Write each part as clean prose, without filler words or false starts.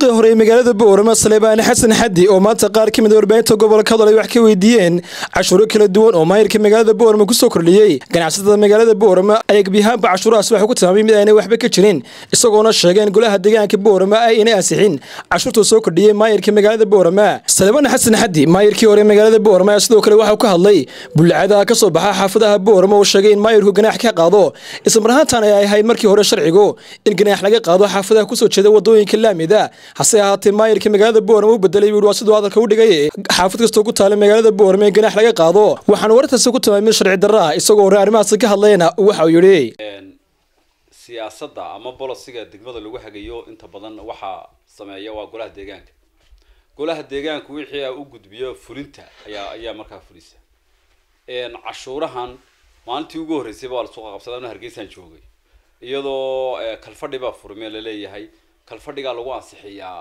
duqii hore ee magaalada Boorama Saleebaan Xasan Xaddi oo maanta qaar ka mid ah warbaahinta gobolka hadal ay wax ka weydiiyeen cashuuro kala duwan oo maayirka magaalada Boorama ku soo kordhiyay ganacsatada magaalada Boorama ay biyaha cashuurahaas wax ku tilmaamay mid aanay waxba ka jirin isagoona sheegeen golaha deegaanka Boorama ay inay ansixin cashuurta soo kordhiyay maayirka magaalada Boorama Saleebaan Xasan Xaddi maayirkii hore magaalada Boorama sidoo kale waxa uu ka hadlay bulcada ka soo baxa xaafadaha Boorama oo sheegay in maayirku ganaax ka qaado isla marhaantan ay ahayd markii hore sharcigu in ganaax laga qaado xaafadaha ku soo jeeda wadooyinka laamida hase ahaatee maayirka magaalada Boorama uu bedelay waa sidoo hadalka u dhigay xaafad kasta ku taal magaalada Boorama ganaax laga qaado waxaan wartaas ku tilmaamay sharci darro ah isagoo arrimahaas ka hadlayna waxa uu yiri siyaasadda ama bolosiga degmada lagu hagayo inta badan waxa sameeya waa golaha deegaanka wixii uu gudbiyo fulinta ayaa markaa fulisa cashuurahan maalintii ugu horeysay baa la soo qabsaday Hargeysa joogay iyadoo kalfadhi baa furmay la leeyahay kalfadhiga lagu ansixiyaa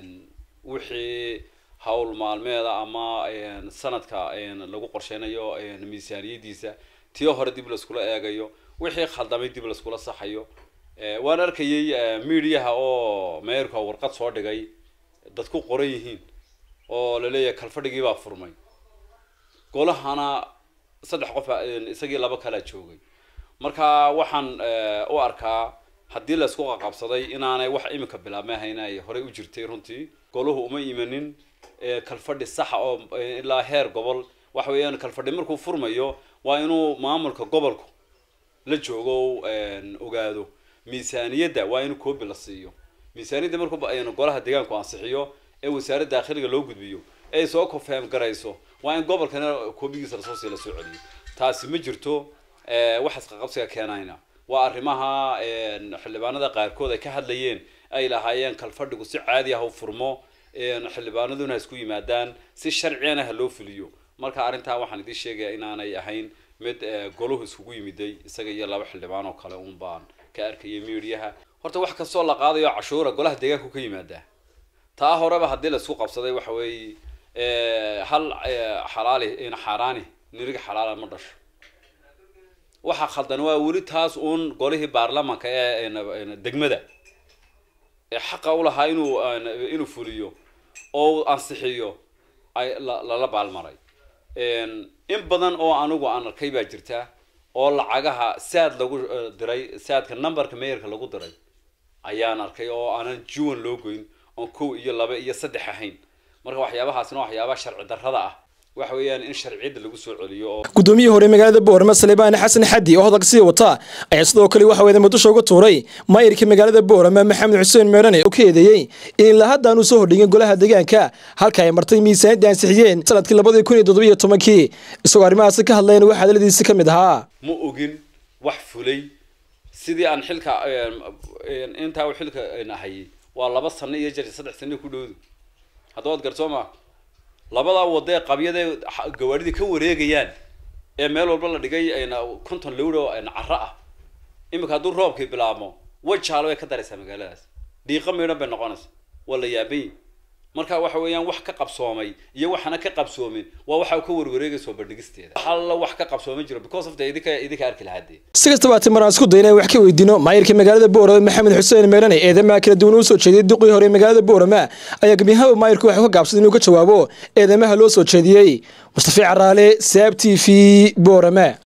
wixii hawl maalmeeda ama sanadka lagu qorsheynayo miisaaniyadiisa tii hore dib la isku eegayo wixii khaldamay dib la isku saxayo waan arkayay meediyaha oo meerka warqad soo dhigay dadku qoran yihiin oo la leeyahay kalfadhigii baa furmay golahana saddex qof isagii laba kala joogay marka waxaan u arkaa haddii la isku qabsaday inaanay wax imika bilaabmahayn ay hore u jirtay runtii goluhu uma imanin kalfadhi sax oo ilaa heer gobol wax weeyaan kalfadhi markuu furmayo waa inuu maamulka gobolku la joogo ogaado miisaaniyada waa inuu koobi la siiyo miisaaniyada markuu golaha deegaanku ansixiyo ee wasaaradda dakhliga loo gudbiyo ay soo confirm garayso waa in gobolkana koobigiisa la soo celiyo taasi ma jirto waxaas qabsiga keenayna waa arrimaha xildhibaanada qaarkood ay ka hadlayeen ay lahaayeen kalfadhigu si caadi ah u furmo xildhibaanaduna isku yimaadaan si sharciyana loo fuliyo marka arinta waxaan idin sheegayaa inaanay ahayn mid goluhu isugu yimiday isaga iyo laba xildhibaan oo kale uun baan ka arkayay meediyaha horta wax kastoo la qaadayo cashuura golaha deegaanka ka yimaada taa horeba hadii la isku qabsaday waxa weey hal xalaali in xaraani niriga xalaal ma dhasho waxa khaldan waa wali taas uun golihii baarlamaanka ee degmada xaq u lahaa inuu fuliyo oo ansixiyo ay la baalmaray in badan oo anigu aan arkay baa jirta oo lacagaha saad lagu diray saadka numberka meerka lagu diray ayaan arkay oo aanan juwan loo goyn oo 1 iyo 2 iyo 3 ahayn marka waxyaabahaasna waxyaabo sharci darrada ah waxa weeyaan in sharciyada lagu soo celiyo gudoomiyaha hore magaalada Boorama Saleebaan Xasan Xaddi oo hadalka sii wata ayaa sidoo kale waxa weeyaan muddo uga tuuray maayirka magaalada Boorama Maxamed Xuseen Meerane oo ka eedeeyay in la hadaan uu soo hordhigay golaha deegaanka halka ay martay miisaaniyada ansixiyeen sanadkii 2017 isagoo arrimahaas ka hadlayna waxa hadaladiisa kamid ahaa ma ogin wax fulay sidii aan xilka inta uu xilka ahay waa 2 sano iyo 3 sano ku dhow hadood garsooma labada wada qabyada gawaarida ka wareegayaan ee meel walba la dhigay ayna konton lowro aan carra ah imika haduu roobkii bilaabmo wajaalo ay ka daraysaa magaaladaas dhiiqa meedhan bay noqonaysaa wala yaabay marka waxa weeyaan wax ka qabsoomay iyo waxana ka qabsoomin waa waxa uu ka warwareegayso bandhigisteeda hal wax ka qabsoomay jiro because of idinka arki lahaadii si kastaba maraan isku daynay wax ka weydiino maayirka magaalada Boorama Maxamed Xuseen Meerane eedama kala duwan oo soo jeediyay duqii hore magaalada Boorama ayaa gabiyaha maayirku waxa ka gaabsaday inuu ka jawaabo eedamaha loo soo jeediyay Mustafa Caraale SAB TV Boorama